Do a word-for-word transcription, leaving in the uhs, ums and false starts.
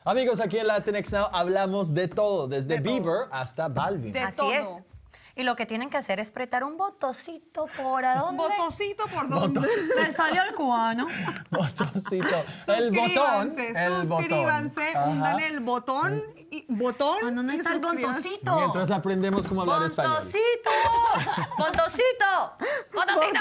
Amigos, aquí en Latinx Now hablamos de todo, desde De todo. Bieber hasta Balvin. De Así todo. es. Y lo que tienen que hacer es apretar un botoncito por a dónde. ¿Botocito por dónde? Se salió el cubano. Botoncito. El botón. Suscríbanse, El botón. suscríbanse, Ajá. hundan el botón, y, botón Ah, ¿dónde y está el suscríbanse. botoncito? Mientras aprendemos cómo hablar español. ¡Botoncito! ¡Botoncito! ¡Botoncito!